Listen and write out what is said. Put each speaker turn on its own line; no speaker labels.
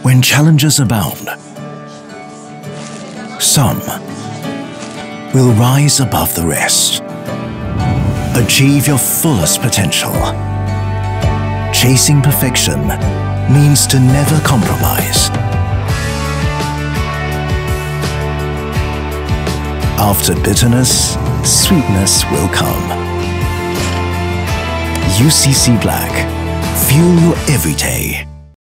When challenges abound, some will rise above the rest. Achieve your fullest potential. Chasing perfection means to never compromise. After bitterness, sweetness will come. UCC Black. Fuel your every day.